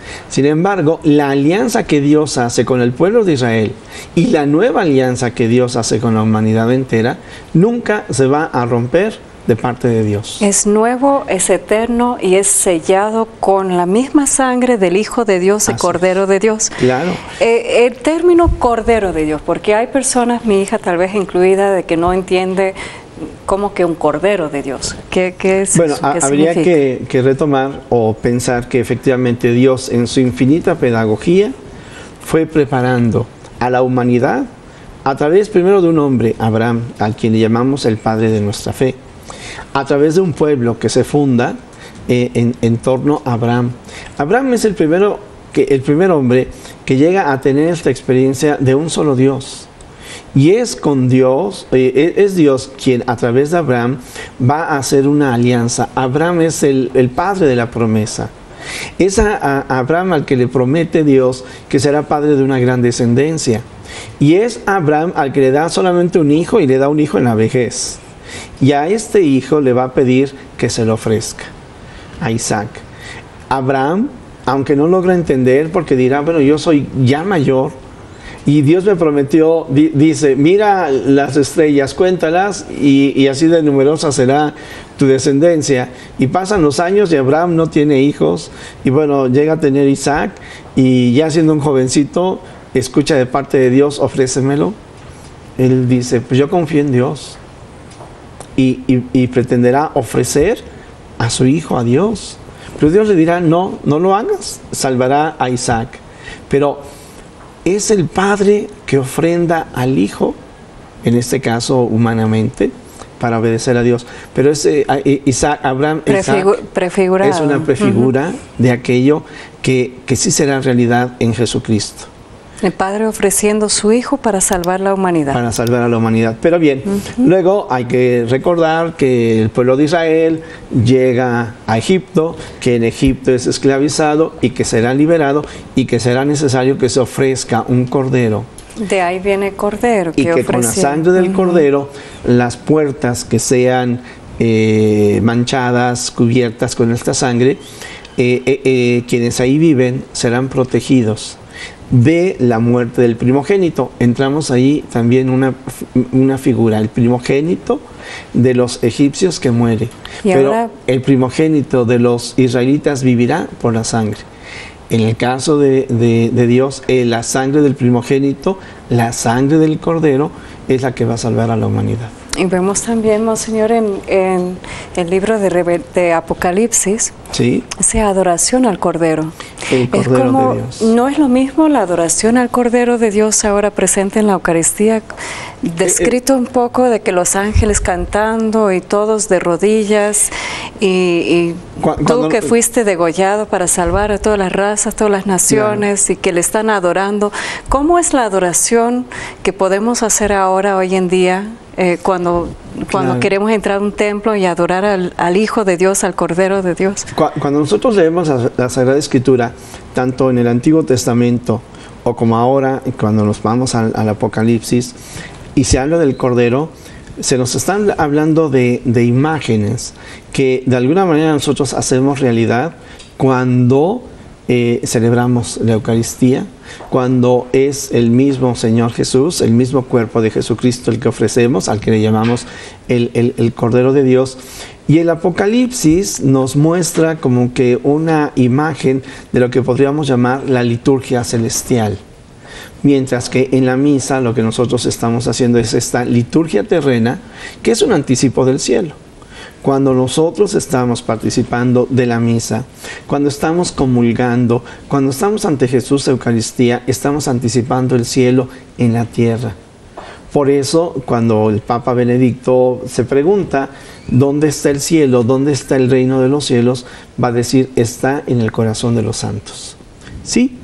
Sin embargo, la alianza que Dios hace con el pueblo de Israel y la nueva alianza que Dios hace con la humanidad entera, nunca se va a romper de parte de Dios. Es nuevo, es eterno y es sellado con la misma sangre del Hijo de Dios y Así Cordero es. de Dios. Claro. Eh, el término Cordero de Dios, porque hay personas, mi hija tal vez incluida, de que no entiende cómo que un Cordero de Dios. ¿Qué, qué es Bueno, eso? ¿Qué habría significa? que, que retomar o pensar que efectivamente Dios en su infinita pedagogía fue preparando a la humanidad a través primero de un hombre, Abraham, al quien le llamamos el padre de nuestra fe, a través de un pueblo que se funda eh, en, en torno a Abraham. Abraham es el, primero que, el primer hombre que llega a tener esta experiencia de un solo Dios. Y es con Dios, eh, es Dios quien a través de Abraham va a hacer una alianza. Abraham es el, el padre de la promesa. Es a, a Abraham al que le promete Dios que será padre de una gran descendencia. Y es a Abraham al que le da solamente un hijo y le da un hijo en la vejez. Y a este hijo le va a pedir que se lo ofrezca, a Isaac. Abraham, aunque no logra entender, porque dirá, bueno, yo soy ya mayor, y Dios me prometió, di, dice, mira las estrellas, cuéntalas, y, y así de numerosa será tu descendencia. Y pasan los años y Abraham no tiene hijos, y bueno, llega a tener Isaac, y ya siendo un jovencito, escucha de parte de Dios, ofrécemelo. Él dice, pues yo confío en Dios. Y, y, y pretenderá ofrecer a su hijo a Dios. Pero Dios le dirá, no, no lo hagas, salvará a Isaac. Pero es el padre que ofrenda al hijo, en este caso humanamente, para obedecer a Dios. Pero ese Isaac, Abraham, Prefigu Isaac prefigurado. es una prefigura uh-huh. de aquello que, que sí será realidad en Jesucristo. El Padre ofreciendo su Hijo para salvar la humanidad. Para salvar a la humanidad. Pero bien, uh-huh. luego hay que recordar que el pueblo de Israel llega a Egipto, que en Egipto es esclavizado y que será liberado y que será necesario que se ofrezca un cordero. De ahí viene cordero. Y que, que con la sangre del uh-huh. cordero, las puertas que sean eh, manchadas, cubiertas con esta sangre, eh, eh, eh, quienes ahí viven serán protegidos de la muerte del primogénito. Entramos ahí también una, una figura, el primogénito de los egipcios que muere. Pero ahora, el primogénito de los israelitas vivirá por la sangre. En el caso de, de, de Dios, eh, la sangre del primogénito, la sangre del cordero, es la que va a salvar a la humanidad. Y vemos también, Monseñor, en, en el libro de, de Apocalipsis, ¿sí? esa adoración al Cordero. El Cordero es como, de Dios. No es lo mismo la adoración al Cordero de Dios ahora presente en la Eucaristía, descrito eh, eh, un poco de que los ángeles cantando y todos de rodillas, y, y cuando, tú que fuiste degollado para salvar a todas las razas, todas las naciones, claro. y que le están adorando. ¿Cómo es la adoración que podemos hacer ahora, hoy en día? Eh, cuando, cuando claro. queremos entrar a un templo y adorar al, al Hijo de Dios, al Cordero de Dios. Cuando nosotros leemos la, la Sagrada Escritura, tanto en el Antiguo Testamento o como ahora, cuando nos vamos al, al Apocalipsis, y se habla del Cordero, se nos están hablando de, de imágenes que de alguna manera nosotros hacemos realidad cuando eh, celebramos la Eucaristía, cuando es el mismo Señor Jesús, el mismo cuerpo de Jesucristo el que ofrecemos, al que le llamamos el, el, el Cordero de Dios. Y el Apocalipsis nos muestra como que una imagen de lo que podríamos llamar la liturgia celestial. Mientras que en la misa lo que nosotros estamos haciendo es esta liturgia terrena, que es un anticipo del cielo. Cuando nosotros estamos participando de la misa, cuando estamos comulgando, cuando estamos ante Jesús Eucaristía, estamos anticipando el cielo en la tierra. Por eso, cuando el Papa Benedicto se pregunta, ¿dónde está el cielo? ¿Dónde está el reino de los cielos? Va a decir, está en el corazón de los santos. Sí,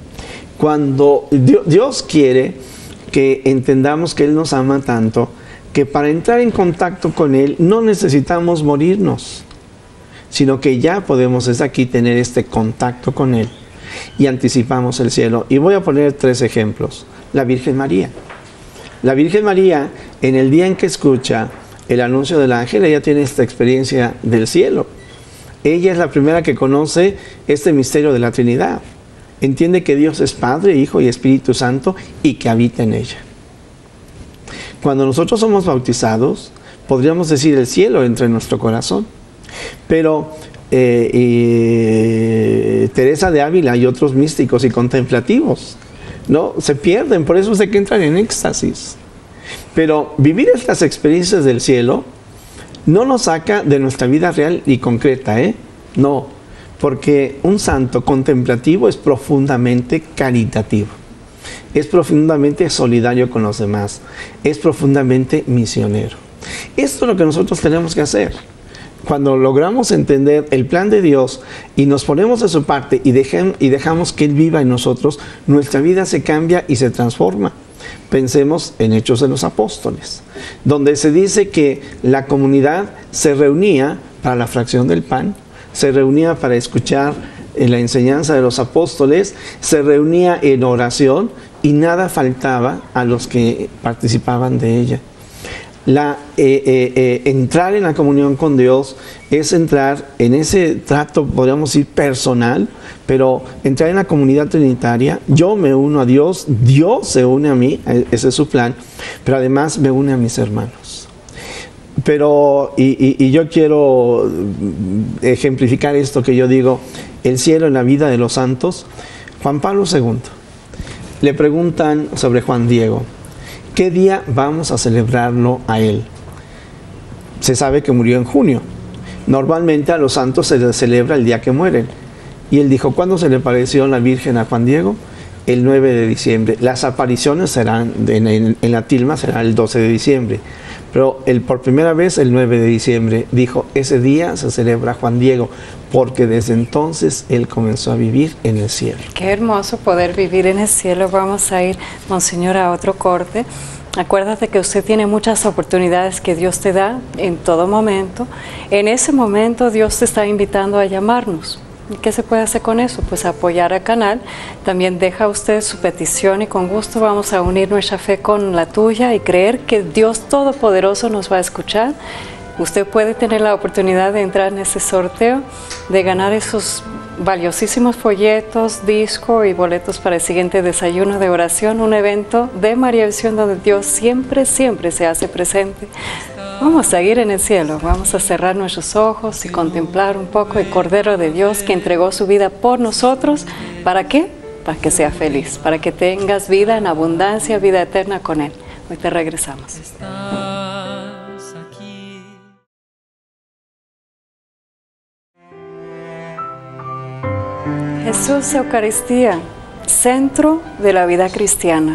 cuando Dios quiere que entendamos que Él nos ama tanto, que para entrar en contacto con Él no necesitamos morirnos, sino que ya podemos desde aquí tener este contacto con Él y anticipamos el cielo. Y voy a poner tres ejemplos. La Virgen María. La Virgen María, en el día en que escucha el anuncio del ángel, ella tiene esta experiencia del cielo. Ella es la primera que conoce este misterio de la Trinidad. entiende que Dios es Padre, Hijo y Espíritu Santo y que habita en ella. Cuando nosotros somos bautizados, podríamos decir el cielo entra en nuestro corazón. Pero eh, eh, Teresa de Ávila y otros místicos y contemplativos, ¿no?, se pierden, por eso es de que entran en éxtasis. Pero vivir estas experiencias del cielo no nos saca de nuestra vida real y concreta, ¿eh? No, porque un santo contemplativo es profundamente caritativo, es profundamente solidario con los demás, es profundamente misionero. Esto es lo que nosotros tenemos que hacer. Cuando logramos entender el plan de Dios y nos ponemos de su parte y, dejem, y dejamos que Él viva en nosotros, nuestra vida se cambia y se transforma. Pensemos en Hechos de los Apóstoles, donde se dice que la comunidad se reunía para la fracción del pan, se reunía para escuchar la enseñanza de los apóstoles, se reunía en oración y nada faltaba a los que participaban de ella. La, eh, eh, eh, entrar en la comunión con Dios es entrar en ese trato, podríamos decir, personal, pero entrar en la comunidad trinitaria. Yo me uno a Dios, Dios se une a mí, ese es su plan, pero además me une a mis hermanos. Pero, y, y, y yo quiero ejemplificar esto que yo digo, el cielo en la vida de los santos. Juan Pablo segundo, le preguntan sobre Juan Diego, ¿qué día vamos a celebrarlo a él? Se sabe que murió en junio. Normalmente a los santos se les celebra el día que mueren. Y él dijo, ¿cuándo se le apareció la Virgen a Juan Diego? El nueve de diciembre. Las apariciones serán, en, en, en la tilma será el doce de diciembre. Pero el, por primera vez el nueve de diciembre dijo, ese día se celebra Juan Diego, porque desde entonces él comenzó a vivir en el cielo. Qué hermoso poder vivir en el cielo. Vamos a ir, Monseñor, a otro corte. Acuérdate que usted tiene muchas oportunidades que Dios te da en todo momento. En ese momento Dios te está invitando a llamarnos. ¿Y qué se puede hacer con eso? Pues apoyar al canal. También deja usted su petición y con gusto vamos a unir nuestra fe con la tuya y creer que Dios Todopoderoso nos va a escuchar. Usted puede tener la oportunidad de entrar en ese sorteo, de ganar esos valiosísimos folletos, disco y boletos para el siguiente desayuno de oración, un evento de María Visión donde Dios siempre, siempre se hace presente. Vamos a ir en el cielo, vamos a cerrar nuestros ojos y contemplar un poco el Cordero de Dios que entregó su vida por nosotros. ¿Para qué? Para que sea feliz, para que tengas vida en abundancia, vida eterna con Él. Hoy te regresamos. Jesús, Eucaristía, centro de la vida cristiana.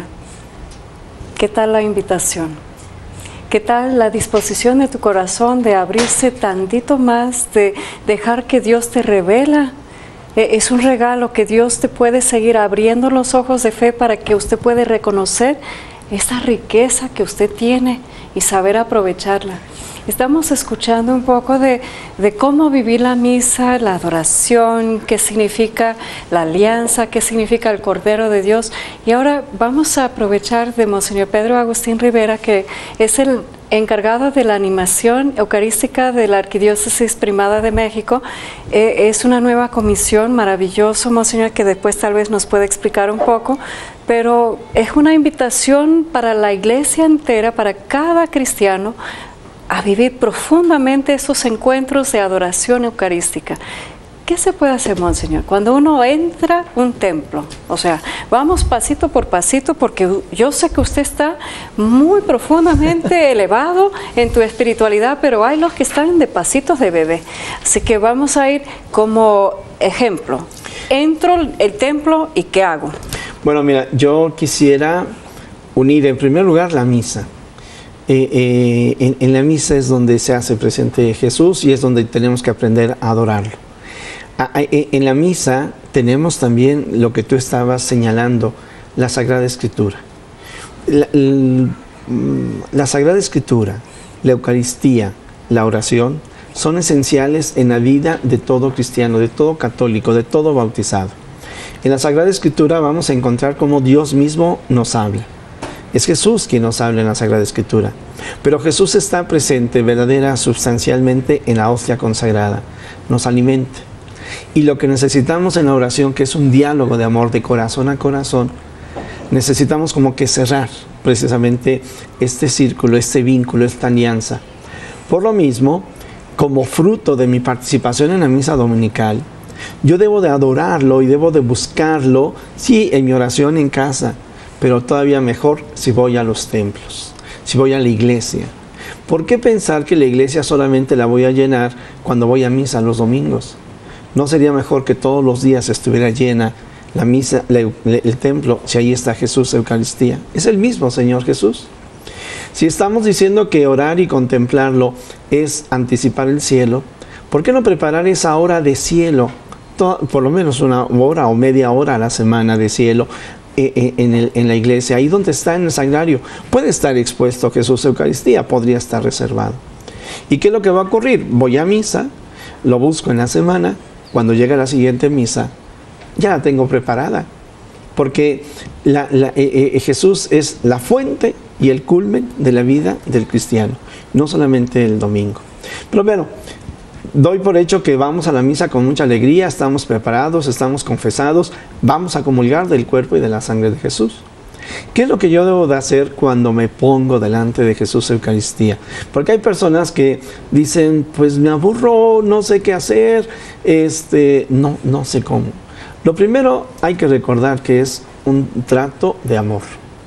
¿Qué tal la invitación? ¿Qué tal la disposición de tu corazón de abrirse tantito más, de dejar que Dios te revela? Es un regalo que Dios te puede seguir abriendo los ojos de fe para que usted pueda reconocer esa riqueza que usted tiene y saber aprovecharla. Estamos escuchando un poco de, de cómo vivir la misa, la adoración, qué significa la alianza, qué significa el Cordero de Dios. Y ahora vamos a aprovechar de Monseñor Pedro Agustín Rivera, que es el encargado de la animación eucarística de la Arquidiócesis Primada de México. Eh, es una nueva comisión, maravilloso, Monseñor, que después tal vez nos puede explicar un poco, pero es una invitación para la Iglesia entera, para cada cristiano, a vivir profundamente esos encuentros de adoración eucarística. ¿Qué se puede hacer, Monseñor? Cuando uno entra a un templo, o sea, vamos pasito por pasito, porque yo sé que usted está muy profundamente elevado en tu espiritualidad, pero hay los que están de pasitos de bebé. Así que vamos a ir como ejemplo. Entro el templo y ¿qué hago? Bueno, mira, yo quisiera unir en primer lugar la misa. Eh, eh, en, en la misa es donde se hace presente Jesús y es donde tenemos que aprender a adorarlo. A, a, en la misa tenemos también lo que tú estabas señalando, la Sagrada Escritura. La, la, la Sagrada Escritura, la Eucaristía, la oración, son esenciales en la vida de todo cristiano, de todo católico, de todo bautizado. En la Sagrada Escritura vamos a encontrar cómo Dios mismo nos habla. Es Jesús quien nos habla en la Sagrada Escritura. Pero Jesús está presente verdadera, sustancialmente en la hostia consagrada. Nos alimenta. Y lo que necesitamos en la oración, que es un diálogo de amor de corazón a corazón, necesitamos como que cerrar precisamente este círculo, este vínculo, esta alianza. Por lo mismo, como fruto de mi participación en la misa dominical, yo debo de adorarlo y debo de buscarlo, sí, en mi oración en casa, pero todavía mejor si voy a los templos, si voy a la iglesia. ¿Por qué pensar que la iglesia solamente la voy a llenar cuando voy a misa los domingos? ¿No sería mejor que todos los días estuviera llena la misa, la, el templo, si ahí está Jesús, Eucaristía? Es el mismo Señor Jesús. Si estamos diciendo que orar y contemplarlo es anticipar el cielo, ¿por qué no preparar esa hora de cielo? Todo, por lo menos una hora o media hora a la semana de cielo eh, en, el, en la iglesia, ahí donde está en el sagrario. Puede estar expuesto Jesús, Eucaristía, podría estar reservado. ¿Y qué es lo que va a ocurrir? Voy a misa, lo busco en la semana, cuando llega la siguiente misa, ya la tengo preparada, porque la, la, eh, eh, Jesús es la fuente y el culmen de la vida del cristiano, no solamente el domingo. Pero bueno, doy por hecho que vamos a la misa con mucha alegría, estamos preparados, estamos confesados, vamos a comulgar del cuerpo y de la sangre de Jesús. ¿Qué es lo que yo debo de hacer cuando me pongo delante de Jesús Eucaristía? Porque hay personas que dicen, pues me aburro, no sé qué hacer, este, no, no sé cómo. Lo primero hay que recordar que es un trato de amor.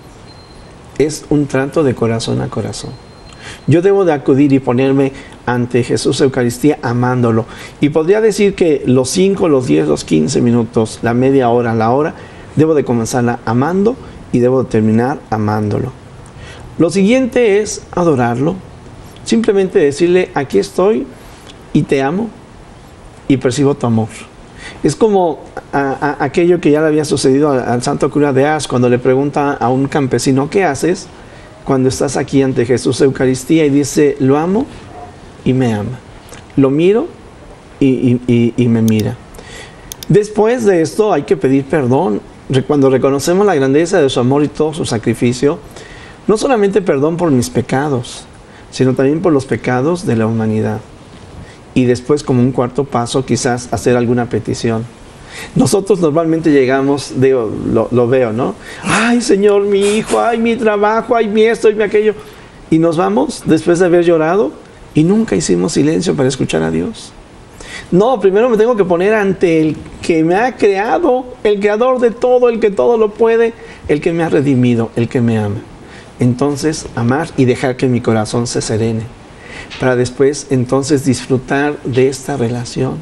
Es un trato de corazón a corazón. Yo debo de acudir y ponerme ante Jesús Eucaristía amándolo. Y podría decir que los cinco, los diez, los quince minutos, la media hora, la hora, debo de comenzarla amando y debo de terminar amándolo. Lo siguiente es adorarlo. Simplemente decirle, aquí estoy y te amo y percibo tu amor. Es como a, a, aquello que ya le había sucedido al, al santo cura de Ars, cuando le pregunta a un campesino, ¿qué haces cuando estás aquí ante Jesús Eucaristía? Y dice, lo amo y me ama. Lo miro y, y, y, y me mira. Después de esto hay que pedir perdón. Cuando reconocemos la grandeza de su amor y todo su sacrificio, no solamente perdón por mis pecados, sino también por los pecados de la humanidad. Y después, como un cuarto paso, quizás hacer alguna petición. Nosotros normalmente llegamos, digo, lo, lo veo, ¿no? Ay, Señor, mi hijo, ay, mi trabajo, ay, mi esto y mi aquello. Y nos vamos después de haber llorado y nunca hicimos silencio para escuchar a Dios. No, primero me tengo que poner ante el que me ha creado, el creador de todo, el que todo lo puede, el que me ha redimido, el que me ama. Entonces, amar y dejar que mi corazón se serene, para después entonces disfrutar de esta relación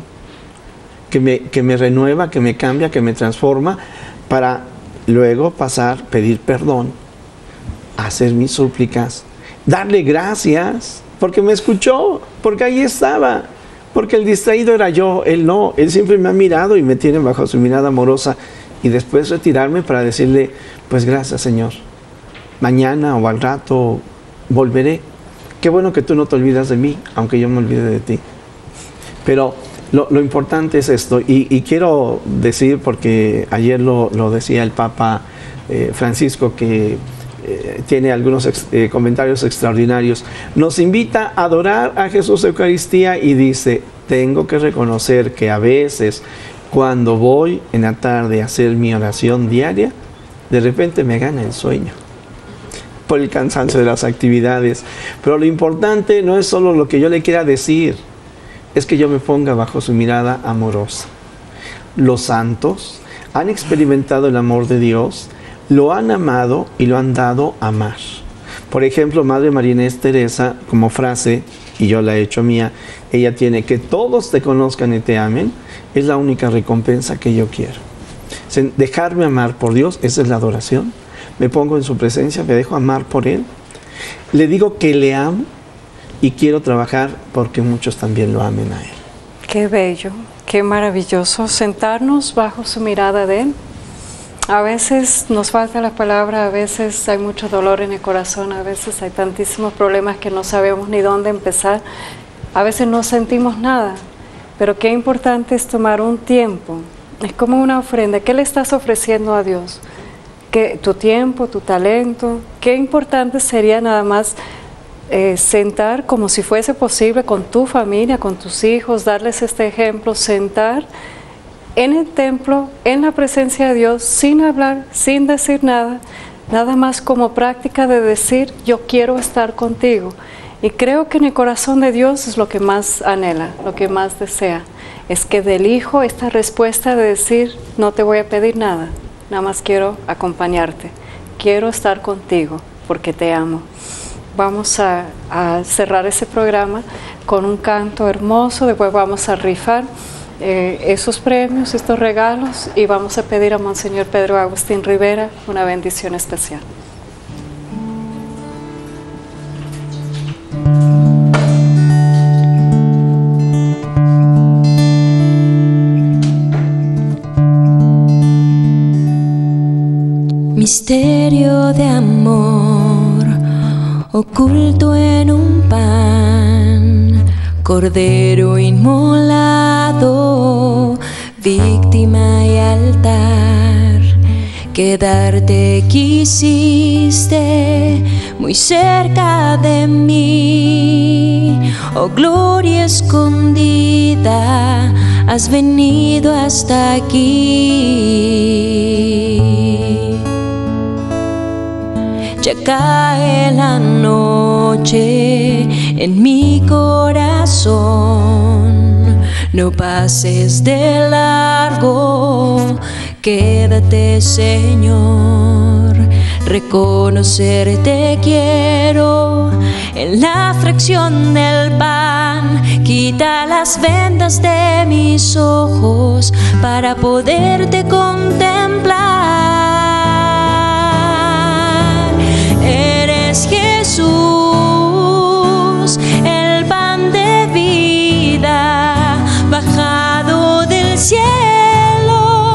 que me, que me renueva, que me cambia, que me transforma, para luego pasar, pedir perdón, hacer mis súplicas, darle gracias, porque me escuchó, porque ahí estaba, porque el distraído era yo, él no, él siempre me ha mirado y me tiene bajo su mirada amorosa, y después retirarme para decirle, pues gracias Señor, mañana o al rato volveré. Qué bueno que tú no te olvidas de mí, aunque yo me olvide de ti. Pero lo, lo importante es esto, y, y quiero decir, porque ayer lo, lo decía el Papa eh, Francisco, que eh, tiene algunos ex, eh, comentarios extraordinarios, nos invita a adorar a Jesús Eucaristía y dice, tengo que reconocer que a veces cuando voy en la tarde a hacer mi oración diaria, de repente me gana el sueño por el cansancio de las actividades. Pero lo importante no es solo lo que yo le quiera decir, es que yo me ponga bajo su mirada amorosa. Los santos han experimentado el amor de Dios, lo han amado y lo han dado a amar. Por ejemplo, Madre María Inés Teresa, como frase, y yo la he hecho mía, ella tiene que todos te conozcan y te amen, es la única recompensa que yo quiero. Dejarme amar por Dios, esa es la adoración. Me pongo en su presencia, me dejo amar por Él. Le digo que le amo y quiero trabajar porque muchos también lo amen a Él. Qué bello, qué maravilloso sentarnos bajo su mirada de Él. A veces nos falta la palabra, a veces hay mucho dolor en el corazón, a veces hay tantísimos problemas que no sabemos ni dónde empezar. A veces no sentimos nada, pero qué importante es tomar un tiempo. Es como una ofrenda. ¿Qué le estás ofreciendo a Dios? Que tu tiempo, tu talento, qué importante sería nada más eh, sentar como si fuese posible con tu familia, con tus hijos, darles este ejemplo, sentar en el templo, en la presencia de Dios, sin hablar, sin decir nada, nada más como práctica de decir, yo quiero estar contigo. Y creo que en el corazón de Dios es lo que más anhela, lo que más desea, es que del Hijo esta respuesta de decir, no te voy a pedir nada, nada más quiero acompañarte, quiero estar contigo porque te amo. Vamos a, a cerrar ese programa con un canto hermoso, después vamos a rifar eh, esos premios, estos regalos, y vamos a pedir a Monseñor Pedro Agustín Rivera una bendición especial. Misterio de amor oculto en un pan, cordero inmolado, víctima y altar. Quedarte quisiste muy cerca de mí, oh gloria escondida, has venido hasta aquí. Ya cae la noche en mi corazón, no pases de largo, quédate, Señor. Reconocerte quiero en la fracción del pan, quita las vendas de mis ojos para poderte contemplar. Jesús, el pan de vida, bajado del cielo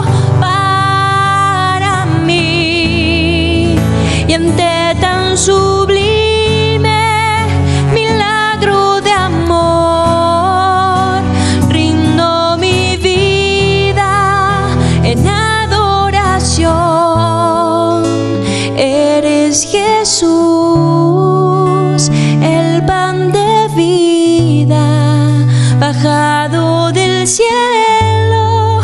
para mí, y ante tan sublime milagro de amor, rindo mi vida en adoración. Eres Jesús, el pan de vida, bajado del cielo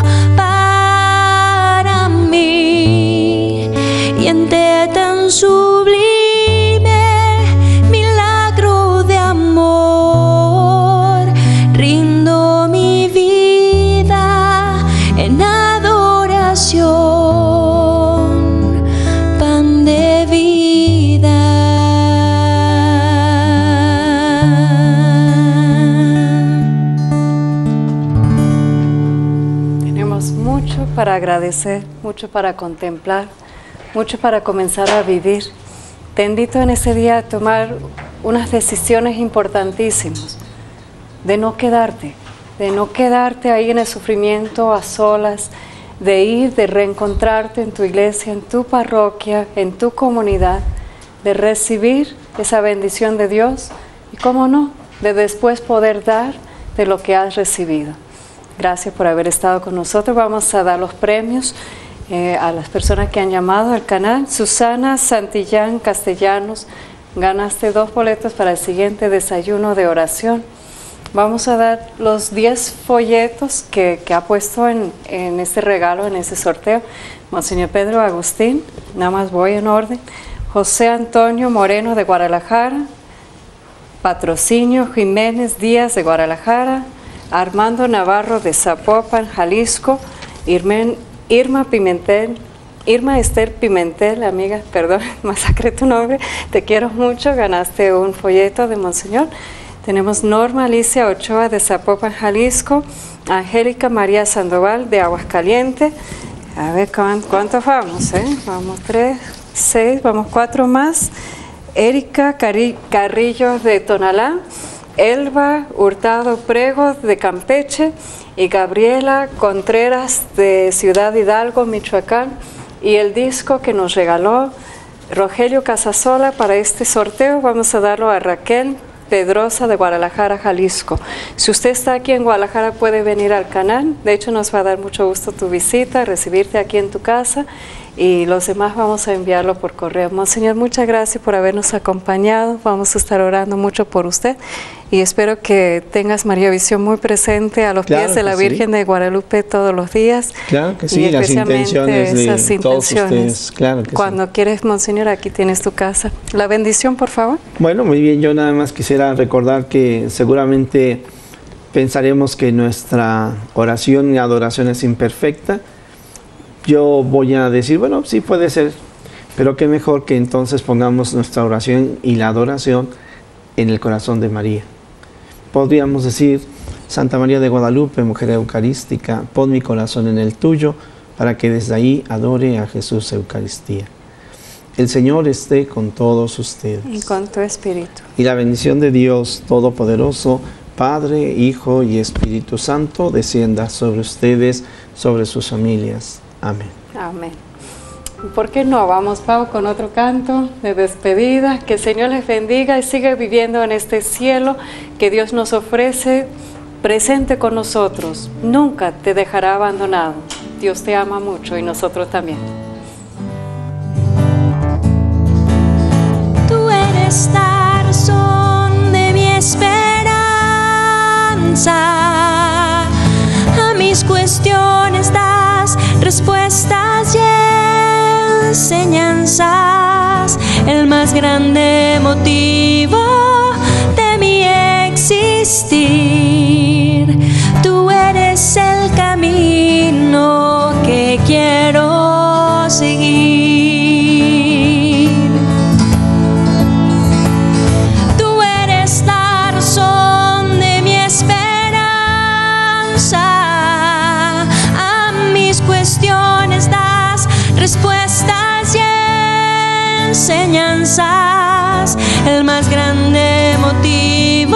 para mí, y ante tan sublime milagro de amor, rindo mi vida en adoración. Pan de vida. Mucho para agradecer, mucho para contemplar, mucho para comenzar a vivir. Te invito en ese día a tomar unas decisiones importantísimas, de no quedarte, de no quedarte ahí en el sufrimiento a solas, de ir, de reencontrarte en tu iglesia, en tu parroquia, en tu comunidad, de recibir esa bendición de Dios y, cómo no, de después poder dar de lo que has recibido. Gracias por haber estado con nosotros. Vamos a dar los premios eh, a las personas que han llamado al canal. Susana Santillán Castellanos, ganaste dos boletos para el siguiente desayuno de oración. Vamos a dar los diez folletos que, que ha puesto en, en este regalo, en ese sorteo. Monseñor Pedro Agustín, nada más voy en orden. José Antonio Moreno de Guadalajara. Patrocinio Jiménez Díaz de Guadalajara. Armando Navarro de Zapopan, Jalisco. Irmen, Irma Pimentel, Irma Esther Pimentel, amiga, perdón, masacré tu nombre, te quiero mucho, ganaste un folleto de Monseñor. Tenemos Norma Alicia Ochoa de Zapopan, Jalisco. Angélica María Sandoval de Aguascalientes. A ver cuántos vamos, ¿eh? Vamos tres, seis, vamos cuatro más. Erika Carrillo de Tonalá. Elba Hurtado Prego de Campeche y Gabriela Contreras de Ciudad Hidalgo, Michoacán. Y el disco que nos regaló Rogelio Casasola para este sorteo vamos a darlo a Raquel Pedrosa de Guadalajara, Jalisco. Si usted está aquí en Guadalajara puede venir al canal, de hecho nos va a dar mucho gusto tu visita, recibirte aquí en tu casa y los demás vamos a enviarlo por correo. Monseñor, muchas gracias por habernos acompañado. Vamos a estar orando mucho por usted y espero que tengas María Visión muy presente a los Claro pies de la que sí. Virgen de Guadalupe todos los días. Claro que Y sí, las especialmente intenciones de esas todos intenciones. ustedes. Claro que sí. Cuando quieres, Monseñor, aquí tienes tu casa. La bendición, por favor. Bueno, muy bien, yo nada más quisiera recordar que seguramente pensaremos que nuestra oración y adoración es imperfecta. Yo voy a decir, bueno, sí puede ser, pero qué mejor que entonces pongamos nuestra oración y la adoración en el corazón de María. Podríamos decir, Santa María de Guadalupe, mujer eucarística, pon mi corazón en el tuyo para que desde ahí adore a Jesús Eucaristía. El Señor esté con todos ustedes. Y con tu espíritu. Y la bendición de Dios Todopoderoso, Padre, Hijo y Espíritu Santo, descienda sobre ustedes, sobre sus familias. Amén. Amén. ¿Por qué no? Vamos, Pau, con otro canto de despedida. Que el Señor les bendiga y siga viviendo en este cielo que Dios nos ofrece, presente con nosotros. Nunca te dejará abandonado. Dios te ama mucho y nosotros también. Tú eres la razón de mi esperanza. A mis cuestiones das respuestas y enseñanzas. El más grande motivo de mi existir. Tú eres el camino que quiero seguir. Tú eres la razón de mi esperanza. A mis cuestiones das respuestas y enseñanzas. El más grande motivo